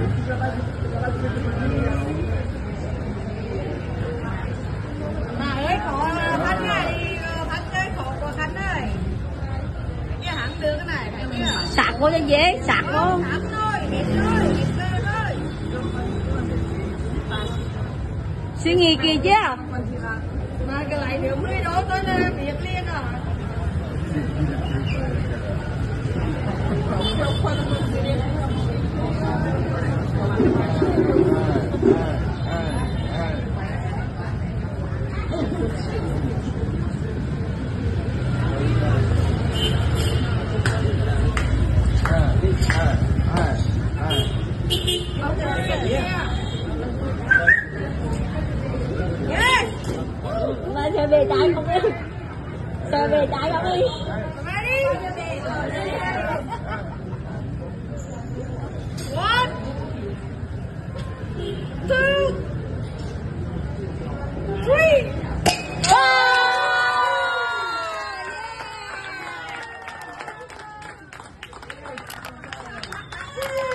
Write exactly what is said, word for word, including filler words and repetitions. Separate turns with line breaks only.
Bà ơi có Khánh này, Khánh ơi có của Khánh ơi. Cái hãng đưa cái này phải chưa?
Sạc vô cho dễ, sạc luôn.
Sạc thôi, hết rồi, hết về thôi.
Suy nghĩ kỹ chưa?
Mà cái lại nếu mới đó tôi là biết liền à.
Mà sẽ về trái không đi. Sẽ về trái không đi.
One, two, three.
Oh!